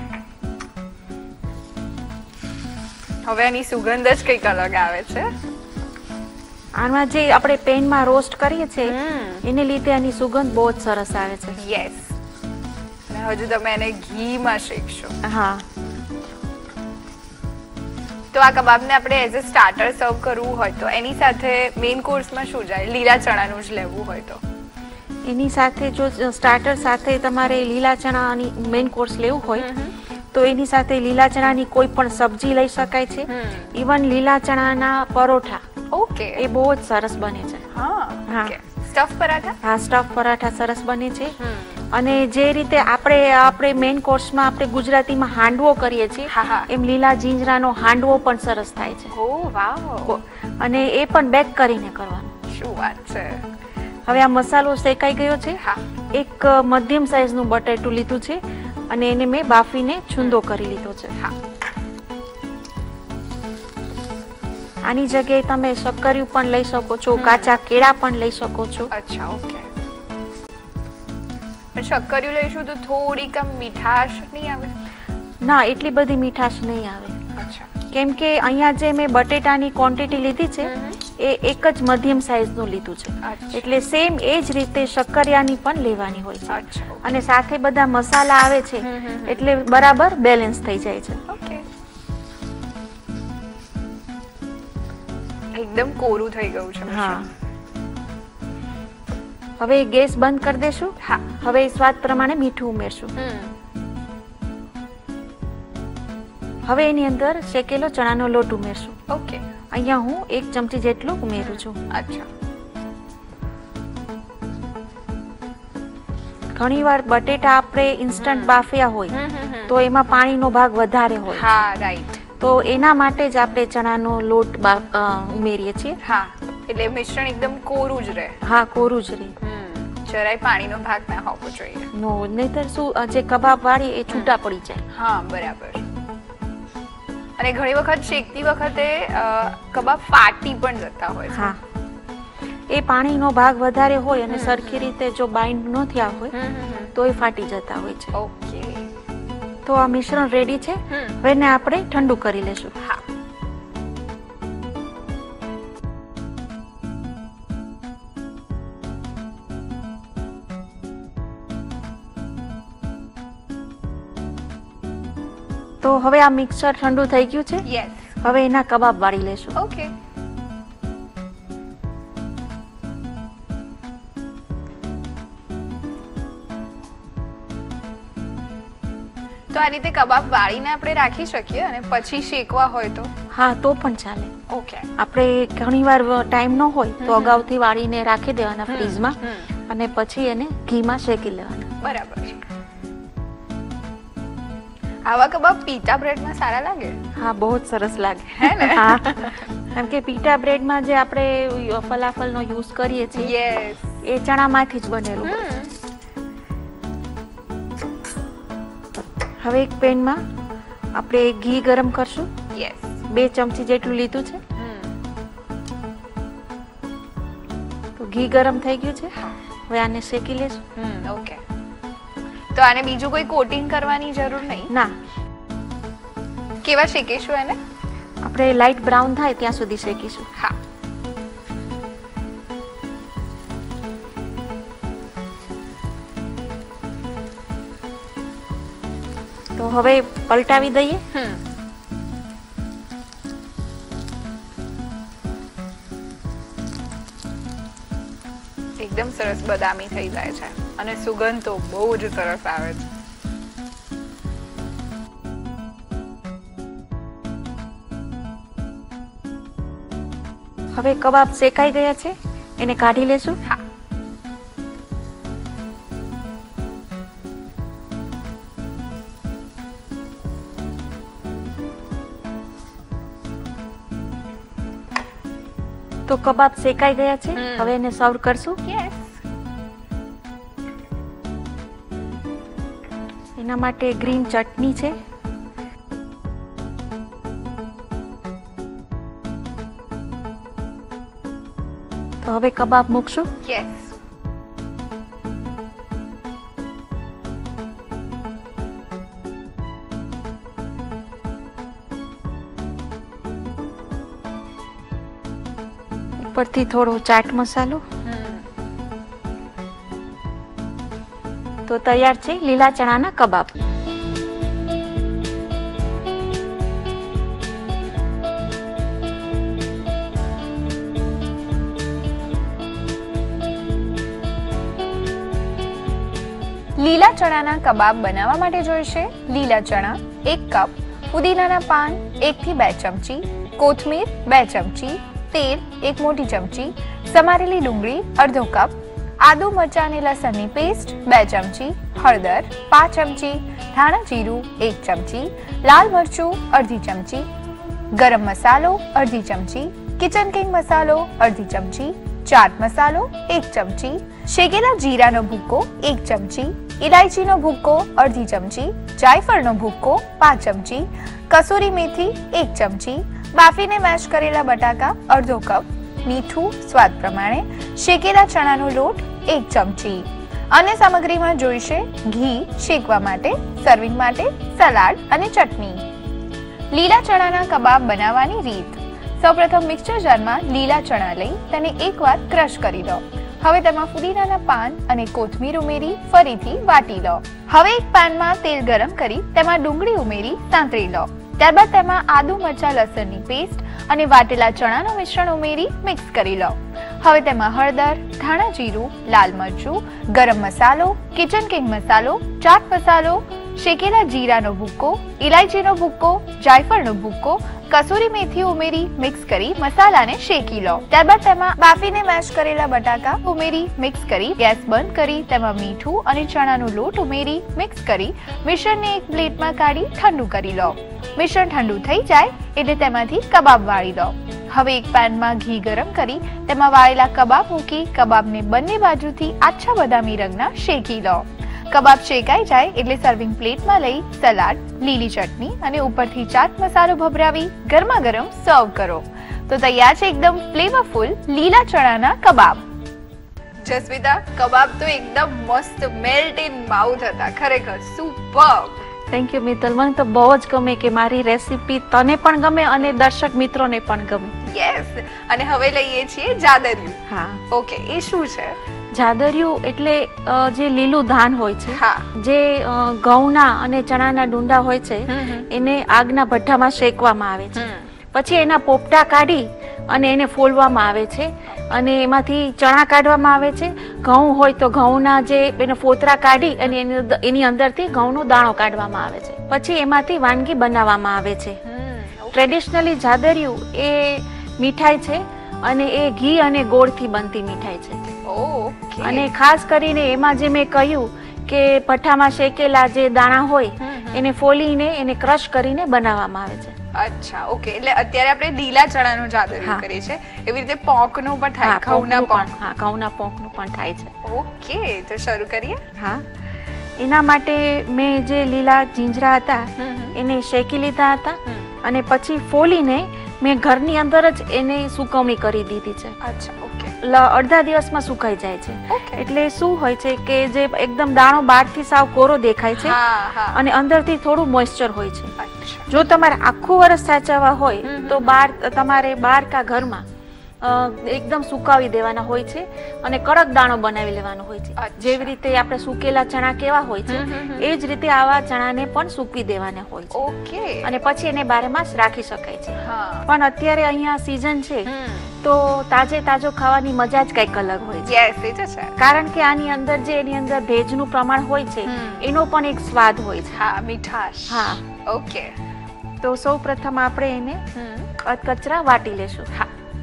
હવે એની સુગંધ જ કંઈક અલગ આવે છે. આમાં જે આપણે પેનમાં રોસ્ટ કરીએ છીએ એને લીધે આની સુગંધ બહુ જ સરસ આવે છે. યસ, અને હજુ તમે એને ઘીમાં શેકશો. હા, તો આ કબાબને આપણે એઝ અ સ્ટાર્ટર સર્વ કરવું હોય તો એની સાથે મેઇન કોર્સમાં શું જાય? લીલા ચણાનું જ લેવું હોય તો એની સાથે જો સ્ટાર્ટર સાથે તમારે લીલા ચણાની મેઇન કોર્સ લેવું હોય તો એની સાથે લીલા ચણાની કોઈ પણ સબ્જી લઈ શકાય છે. ઇવન લીલા ચણાના પરોઠા ઓકે, એ બહુ જ સરસ બને છે. હા હા. Okay, stuff paratha. હા, સ્ટફ પરાઠા સરસ બને છે. અને જે રીતે આપણે મેઇન કોર્સમાં આપણે ગુજરાતીમાં હાંડવો કરીએ છીએ હા, હા. એમ લીલા જીંજરાનો હાંડવો પણ સરસ થાય છે. ઓ વાવ, અને એ પણ બેક કરીને કરવાનો. શું વાત છે. હવે આ મસાલો શેકાઈ ગયો છે. હા, એક મધ્યમ સાઈઝનું બટેટું લીધું છે અને એને મેં બાફીને છૂંદો કરી લીધો છે. હા, આની જગ્યાએ તમે શક્કરિયું પણ લઈ શકો છો, કાચા કેળા પણ લઈ શકો છો. અચ્છા ઓકે. પણ શક્કરિયું લઈશું તો થોડીક આમ મીઠાશ નહીં આવે? ના, એટલી બધી મીઠાશ નહીં આવે. અચ્છા, કેમ કે અહીંયા જે મેં બટેટાની ક્વોન્ટિટી લીધી છે એ એક જ મધ્યમ સાઈઝનું લીધું છે. અચ્છા. એટલે સેમ એ જ રીતે શક્કરિયાની પણ લેવાની હોય છે. અચ્છા અને સાથે બધા મસાલા આવે છે એટલે બરાબર બેલેન્સ થઈ જાય છે. ઓકે. એકદમ કોરું થઈ ગયું છે. હા, હવે ગેસ બંધ કરી દેશું. હા, હવે સ્વાદ પ્રમાણે મીઠું ઉમેરશું. હવે એની અંદર શેકેલો ચણાનો લોટ ઉમેરશું. ઓકે, અહીંયા હું 1 ચમચી જેટલું ઉમેરું છું. અચ્છા, ઘણીવાર બટેટા આપણે ઇન્સ્ટન્ટ બાફ્યા હોય તો એમાં પાણીનો ભાગ વધારે હોય, હા રાઈટ. તો એના માટે જ આપણે ચણાનો લોટ ઉમેરીએ છીએ. હા, એટલે મિશ્રણ એકદમ કોરું જ રહે. હા, કોરું જ રહે. જરાય પાણીનો ભાગ ના હોવો જોઈએ. નો, નહીતર શું જે કબાબ વાળી એ છૂટા પડી જાય. હા બરાબર. અને ઘણી વખત શેકતી વખતે કબાબ ફાટી પણ જતા હોય છે. હા, એ પાણીનો ભાગ વધારે હોય અને સરખી રીતે જો બાઇન્ડ ન થયા હોય તો એ ફાટી જતા હોય છે. ઓકે. તો આ મિશ્રણ રેડી છે. હવે એને આપણે ઠંડુ કરી લેશું. હા, તો હવે આ મિક્સર ઠંડુ થઈ ગયું છે. યસ, હવે એના કબાબ વાળી લેશું. ઓકે. તો આ રીતે કબાબ વાળીને આપણે રાખી શકીએ અને પછી શેકવા હોય તો? હા, તો પણ ચાલે. ઓકે. આપણે ઘણીવાર ટાઈમ ન હોય તો અગાઉથી વાળીને રાખી દેવાના ફ્રીજમાં અને પછી એને ઘીમાં શેકી લેવાના. બરાબર. આવા કબાબ પીટા બ્રેડમાં સારા લાગે? હા, બહુ જ સરસ લાગે. હે ને? હા, કેમ કે પીટા બ્રેડમાં જે આપણે ફલાફલનો યુઝ કરીએ છીએ યસ, એ ચણામાંથી જ બનેલું. હવે એક પેનમાં આપણે ઘી ગરમ કરશું. યસ. 2 ચમચી જેટલું લીધું છે. તો ઘી ગરમ થઈ ગયું છે. હવે આને શેકી લેશું. ઓકે. તો આને બીજું કોઈ કોટિંગ કરવાની જરૂર નહીં? ના. કેવા શેકીશું એને? આપણે લાઈટ બ્રાઉન થાય ત્યાં સુધી શેકીશું. હા. તો હવે પલટાવી દઈએ. એકદમ સરસ બદામી થઈ જાય છે અને સુગંધ તો બહુ જ સરસ આવે છે. હવે કબાબ શેકાઈ ગયા છે, એને કાઢી લેશું. હા. તો કબાબ શેકાઈ ગયા છે. હવે એને સર્વ કરશું. યસ. એના માટે ગ્રીન ચટણી છે. તો હવે કબાબ મૂકશું. યસ. ઉપરથી થોડો ચાટ મસાલો. તો તૈયાર છે લીલા ચણાના કબાબ. લીલા ચણાના કબાબ બનાવવા માટે જોઈશે લીલા ચણા 1 કપ, પુદીનાના પાન 1 થી 2 ચમચી, કોથમીર 2 ચમચી, તેલ 1 મોટી ચમચી, સમારેલી ડુંગળી અડધો કપ, આદુ મરચાં અને લસણની પેસ્ટ 2 ચમચી, હળદર 5 ચમચી, ધાણા જીરું 1 ચમચી, લાલ મરચું અડધી ચમચી, ગરમ મસાલો અડધી ચમચી, કિચન કિંગ મસાલો અડધી ચમચી, ચાટ મસાલો 1 ચમચી, શેકેલા જીરાનો ભૂકો 1 ચમચી, ઇલાયચીનો ભૂકો અડધી ચમચી, જાયફળનો ભૂકો 5 ચમચી, કસૂરી મેથી 1 ચમચી, બાફીને મેશ કરેલા બટાકા અડધો કપ, મીઠું સ્વાદ પ્રમાણે, શેકેલા ચણાનો લોટ 1 ચમચી. અન્ય સામગ્રીમાં જોઈશે ઘી શેકવા માટે, સર્વિંગ માટે, સલાડ અને ચટણી. લીલા ચણાના કબાબ બનાવવાની રીત. સૌપ્રથમ મિક્સર જારમાં લીલા ચણા લઈ તેને એકવાર ક્રશ કરી લો. હવે તેમાં ફુદીનાના પાન અને કોથમીર ઉમેરી ફરીથી વાટી લો. હવે એક પેનમાં તેલ ગરમ કરી તેમાં ડુંગળી ઉમેરી સાંતળી લો. ત્યારબાદ તેમાં આદુ મરચાં લસણની પેસ્ટ અને વાટેલા ચણાનું મિશ્રણ ઉમેરી મિક્સ કરી લો. હવે તેમાં હળદર, ધાણા જીરું, લાલ મરચું, ગરમ મસાલો, કિચન કિંગ મસાલો, ચાટ મસાલો, શેકેલા જીરાનો ભૂકો, ઇલાયચીનો ભૂકો, જાયફળનો ભૂકો, કસૂરી મેથી ઉમેરી મિક્સ કરી મસાલાને શેકી લો. ત્યારબાદ તેમાં બાફીને મેશ કરેલા બટાકા ઉમેરી મિક્સ કરી ગેસ બંધ કરી તેમાં મીઠું અને ચણાનો લોટ ઉમેરી મિક્સ કરી મિશ્રણને એક પ્લેટમાં કાઢી ઠંડુ કરી લો. મિશ્રણ ઠંડુ થઈ જાય એટલે તેમાંથી કબાબ વાળી લો. હવે એક પેનમાં ઘી ગરમ કરી તેમાં વાળેલા કબાબ મૂકી કબાબને બંને બાજુથી આછા બદામી રંગના શેકી લો. કબાબ શેકાઈ જાય એટલે સર્વિંગ પ્લેટમાં લઈ સલાડ, લીલી ચટણી અને ઉપરથી ચાટ મસાલો ભભરાવી ગરમા ગરમ સર્વ કરો. તો તૈયાર છે એકદમ ફ્લેવરફુલ લીલા ચણાના કબાબ. જસ્વિતા, કબાબ તો એકદમ મસ્ત મેલ્ટ ઇન માઉથ હતા, ખરેખર સુપર્બ. Thank you Mittal. મને તો બહુ જ ગમે કે મારી રેસીપી તને પણ ગમે અને દર્શક મિત્રોને પણ ગમે. યસ. અને હવે લઈએ છીએ જાદરિયું. હા. ઓકે, એ શું છે? જાદરિયું એટલે જે લીલું ધાન હોય છે, હા, જે ઘઉંના અને ચણાના ડુંડા હોય છે એને આગના ભઠ્ઠામાં શેકવામાં આવે છે. પછી એના પોપટા કાઢી અને એને ફોલવામાં આવે છે અને એમાંથી ચણા કાઢવામાં આવે છે. ઘઉં હોય તો ઘઉંના જે એને ફોતરા કાઢી અને એની અંદરથી ઘઉંનો દાણો કાઢવામાં આવે છે. પછી એમાંથી વાનગી બનાવવામાં આવે છે. ટ્રેડિશનલી જાદરિયું એ મીઠાઈ છે અને એ ઘી અને ગોળથી બનતી મીઠાઈ છે. ઓકે. અને ખાસ કરીને એમાં જે મેં કહ્યું કે ભઠ્ઠામાં શેકેલા જે દાણા હોય એને ફોલીને એને ક્રશ કરીને બનાવવામાં આવે છે. અચ્છા, ઓકે. એટલે અત્યારે આપણે લીલા ચણાનું જાદરિયું કરીએ છીએ, એવી રીતે પોંકનું પણ થાય, ઘઉંના પોંક. હા, ઘઉંના પોંકનું પણ થાય છે. ઓકે, તો શરૂ કરીએ. હા, એના માટે મેં જે લીલા જીંજરા હતા એને શેકી લીધા હતા અને પછી ફોલીને મેં ઘરની અંદર જ એને સુકવણી કરી દીધી છે. અચ્છા, ઓકે. અડધા દિવસમાં સુકાઈ જાય છે. ઓકે. એટલે શું હોય છે કે જે એકદમ દાણો બહારથી સાવ કોરો દેખાય છે હા, હા. અને અંદરથી થોડું મોઇસ્ચર હોય છે. અચ્છા. જો તમારે આખું વર્ષ સાચવવા હોય તો તમારે બહાર કા ઘરમાં એકદમ સુકાવી દેવાના હોય છે અને કડક દાણો બનાવી લેવાનો હોય છે. જેવી રીતે આપણે સુકેલા ચણા કેવા હોય છે એ જ રીતે આવા ચણાને પણ સૂકવી દેવાના હોય છે. ઓકે. અને પછી એને બારેમાસ રાખી શકાય છે. હા. પણ અત્યારે અહીંયા સીઝન છે તો તાજે તાજો ખાવાની મજા જ કંઈક અલગ હોય છે. યસ, એ તો છે. કારણ કે આની અંદર જે એની અંદર ભેજનું પ્રમાણ હોય છે એનો પણ એક સ્વાદ હોય છે. હા, મીઠાશ. હા. ઓકે. તો સૌપ્રથમ આપણે એને કચરા વાટી લેશું. હા.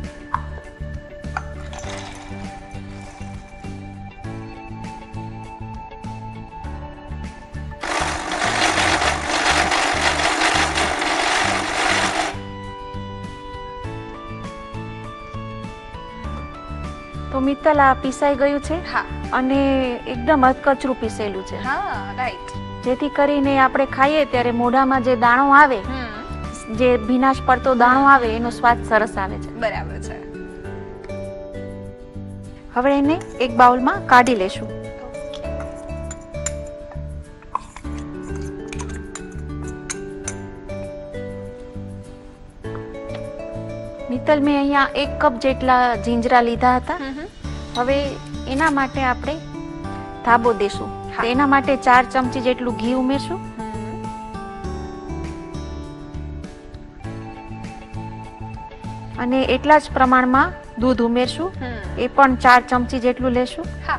તો મિત્તલ આ પીસાઈ ગયું છે હા. અને એકદમ અધકચરું પીસેલું છે. હા, રાઈટ. જેથી કરીને આપણે ખાઈએ ત્યારે મોઢામાં જે દાણો આવે, જે ભીનાશ પડતો દાણો આવે એનો સ્વાદ સરસ આવે છે. બરાબર છે. હવે એને એક બાઉલમાં કાઢી લેશું. મિત્તલ મેં અહીંયા 1 કપ જેટલા જીંજરા લીધા હતા. હવે એના માટે આપણે ધાબો દેશું. એના માટે 4 ચમચી જેટલું ઘી ઉમેરશું. અને એટલા જ પ્રમાણમાં દૂધ ઉમેરશું. એ પણ 4 ચમચી જેટલું લેશું. હા.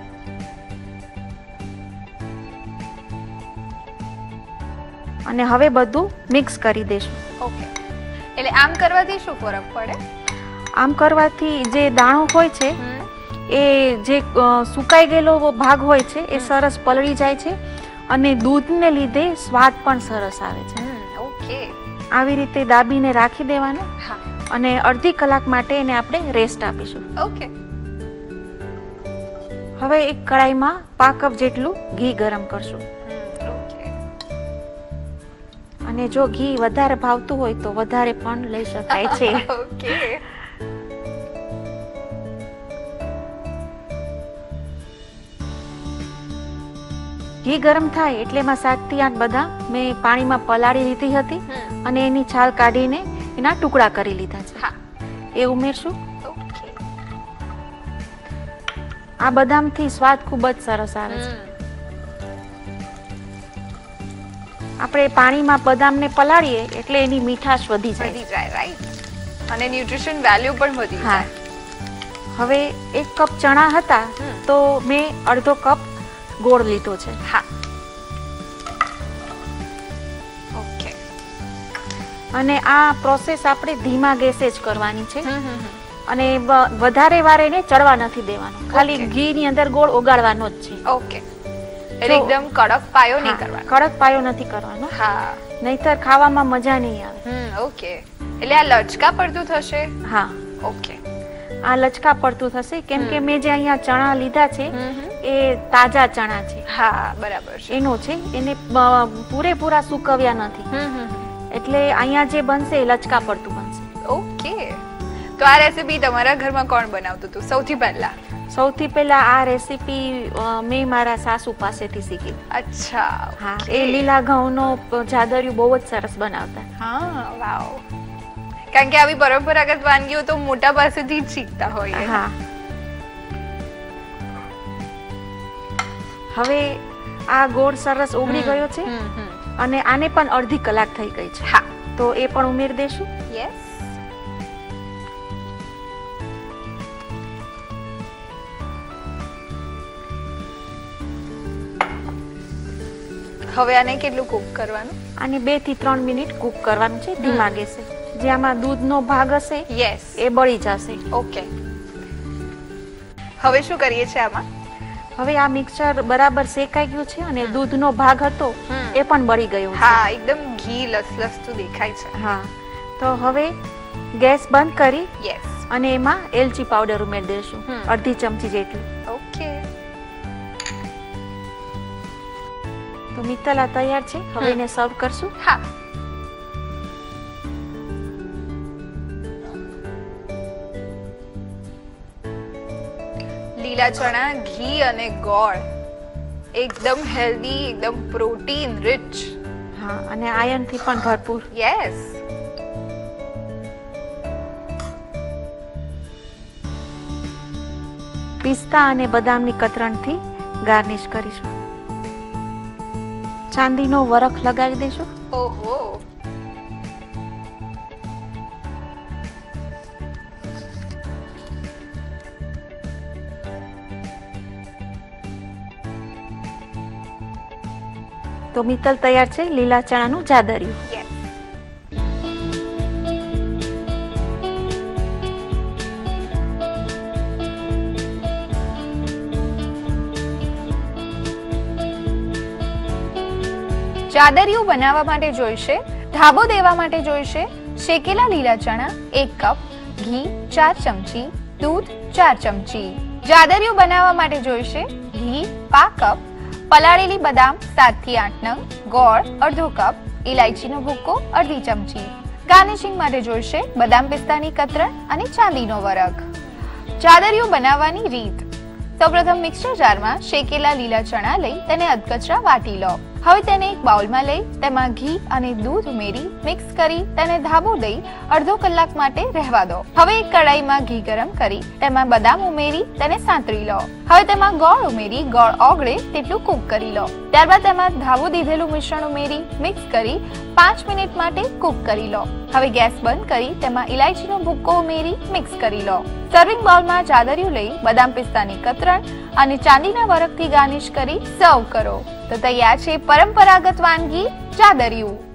અને હવે બધું મિક્સ કરી દેશું. ઓકે. એટલે આમ કરવાથી શું ફરક પડે? આમ કરવાથી જે દાણો હોય છે એ જે સુકાઈ ગયેલો ભાગ હોય છે એ સરસ પલળી જાય છે અને દૂધને લીધે સ્વાદ પણ સરસ આવે છે. ઓકે. આવી રીતે દાબીને રાખી દેવાનું. હા. અને અડધી કલાક માટે એને આપણે રેસ્ટ આપીશું. ઓકે. હવે એક કડાઈમાં 5 કપ જેટલું ઘી ગરમ કરશું. ઓકે. અને જો ઘી વધારે ભાવતું હોય તો વધારે પણ લઈ શકાય છે. ઓકે. ઘી ગરમ થાય એટલે એમાં 7 થી 8 બદામ મેં પાણીમાં પલાળી લીધી હતી અને એની છાલ કાઢીને એના ટુકડા કરી લીધા છે. હા. એ ઉમેરશું. ઓકે. આ બદામથી સ્વાદ ખૂબ જ સરસ આવે છે. આપણે પાણીમાં બદામને પલાળીએ એટલે એની મીઠાશ વધી જાય. વધી જાય, રાઈટ. અને ન્યુટ્રિશન વેલ્યુ પણ વધી હા. જાય. હવે 1 કપ ચણા હતા તો મેં અડધો કપ ગોળ લીધો છે. હા. ઓકે. અને આ પ્રોસેસ આપણે ધીમા ગેસે જ કરવાની છે. અને વધારે વાર એને ચડવા નથી દેવાનો. ખાલી ઘીની અંદર ગોળ ઓગાળવાનો જ છે. ઓકે. એટલે એકદમ કડક પાયો નહીં કરવાનો. કડક પાયો નથી કરવાનો. હા. નહીતર ખાવામાં મજા નહીં આવે. ઓકે. એટલે આ લચકા પડતું થશે? હા. ઓકે. આ લચકા પડતું થશે કેમ કે મેં જે અહીંયા ચણા લીધા છે એ તાજા ચણા છે. હા, બરાબર છે. એનો છે. એને પૂરેપૂરા સુકવ્યા નથી. એટલે અહીંયા જે બનશે એ લચકા પડતું બનશે. ઓકે. તો આ રેસીપી તમારા ઘરમાં કોણ બનાવતું હતું સૌથી પહેલા? સૌથી પહેલા આ રેસીપી મેં મારા સાસુ પાસેથી શીખી. અચ્છા. હા. એ લીલા ઘઉંનો જાદરિયું બહુ જ સરસ બનાવતા. હા, વાવ. કારણ કે આવી પરંપરાગત વાનગીઓ તો મોટા પાસેથી જ શીખતા હોય. હા. હવે આ ગોળ સરસ ઓગળી ગયો છે અને આને પણ અડધી કલાક થઈ ગઈ છે. હા. તો એ પણ ઉમેરી દેશું. યસ. હવે આને કેટલું કૂક કરવાનું? આને 2 થી 3 મિનિટ કૂક કરવાનું છે ધીમા ગેસે. જે આમાં દૂધનો ભાગ હશે યસ, એ બળી જશે. ઓકે. હવે શું કરીએ છીએ આમાં? હવે આ મિક્સચર બરાબર શેકાઈ ગયું છે અને દૂધનો ભાગ હતો એ પણ બળી ગયો છે. હા, એકદમ ઘી લસલસતું દેખાય છે. હા, તો હવે ગેસ બંધ કરી યસ, અને એમાં એલચી પાવડર ઉમેરી દઈશું, અડધી ચમચી જેટલી. ઓકે. તો મિત્તલ આ તૈયાર છે. હવે એને સર્વ કરશું. હા. લીલા ચણા, ઘી અને ગોળ, એકદમ હેલ્ધી, એકદમ પ્રોટીન રિચ. હા, અને આયર્ન થી પણ ભરપૂર. યસ. પિસ્તા અને બદામની કતરણથી ગાર્નિશ કરીશું. ચાંદીનો વરખ લગાવી દઈશું. ઓહો. તો મિત્તલ તૈયાર છે લીલા ચણાનું જાદરિયું. યસ. જાદરિયું બનાવવા માટે જોઈશે ધાબો દેવા માટે જોઈશે શેકેલા લીલા ચણા 1 કપ, ઘી 4 ચમચી, દૂધ 4 ચમચી. જાદરિયું બનાવવા માટે જોઈશે ઘી 5 કપ, પલાળેલી બદામ 7 થી 8 નંગ, ગોળ અડધો કપ, ઇલાયચીનો ભૂકો અડધી ચમચી. ગાર્નિશિંગ માટે જોઈશે બદામ પિસ્તાની કતરણ અને ચાંદીનો વરખ. જાદરિયું બનાવવાની રીત: સૌપ્રથમ મિક્સર જારમાં શેકેલા લીલા ચણા લઈ તેને અધકચરા વાટી લો. હવે તેને એક બાઉલમાં લઈ તેમાં ઘી અને દૂધ ઉમેરી મિક્સ કરી તેને ધાબો દઈ અડધો કલાક માટે રહેવા દો. હવે એક કડાઈમાં ઘી ગરમ કરી તેમાં બદામ ઉમેરી તેને સાંતળી લો. હવે તેમાં ગોળ ઉમેરી ગોળ ઓગળે તેટલું કૂક કરી લો. ત્યારબાદ તેમાં ધાબો દીધેલું મિશ્રણ ઉમેરી મિક્સ કરી 5 મિનિટ માટે કૂક કરી લો. હવે ગેસ બંધ કરી તેમાં ઇલાયચીનો ભૂક્કો ઉમેરી મિક્સ કરી લો. સર્વિંગ બાઉલમાં જાદરિયું લઈ બદામ પિસ્તાની કતરણ અને ચાંદીના વરખથી ગાર્નિશ કરી સર્વ કરો. તો તૈયાર છે પરંપરાગત વાનગી જાદરિયું.